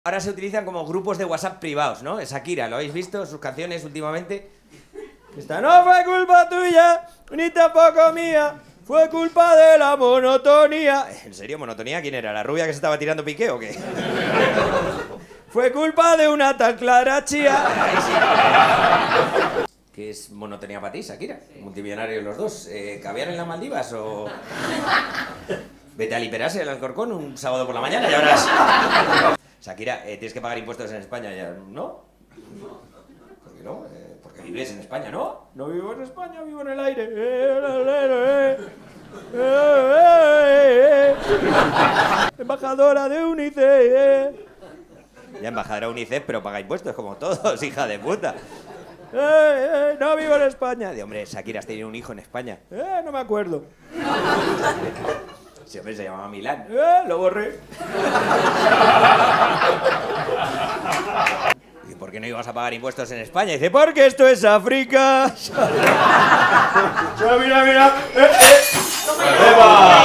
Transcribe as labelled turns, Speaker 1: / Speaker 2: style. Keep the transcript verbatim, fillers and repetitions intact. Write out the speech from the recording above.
Speaker 1: Ahora se utilizan como grupos de WhatsApp privados, ¿no? Shakira, ¿lo habéis visto? Sus canciones últimamente. Esta no fue culpa tuya, ni tampoco mía. Fue culpa de la monotonía. ¿En serio, monotonía? ¿Quién era? ¿La rubia que se estaba tirando piqué o qué? Fue culpa de una tan clara chía. ¿Qué es monotonía para ti, Shakira? Multimillonarios los dos. Eh, ¿Caviar en las Maldivas o...? Vete al Hiperase, al Alcorcón, un sábado por la mañana y verás. Shakira, eh, tienes que pagar impuestos en España, ya, ¿no? ¿Por qué no? Eh, porque vives en España, ¿no? No vivo en España, vivo en el aire. Embajadora de UNICEF. Ya embajadora de UNICEF, pero paga impuestos como todos, hija de puta. Eh, eh, no vivo en España. De hombre, Shakira, has tenido un hijo en España. Eh, no me acuerdo. Sí, hombre, se llamaba Milán. Eh, lo borré. ¿Y por qué no ibas a pagar impuestos en España? Y dice, porque esto es África. Mira, mira. Eh, eh.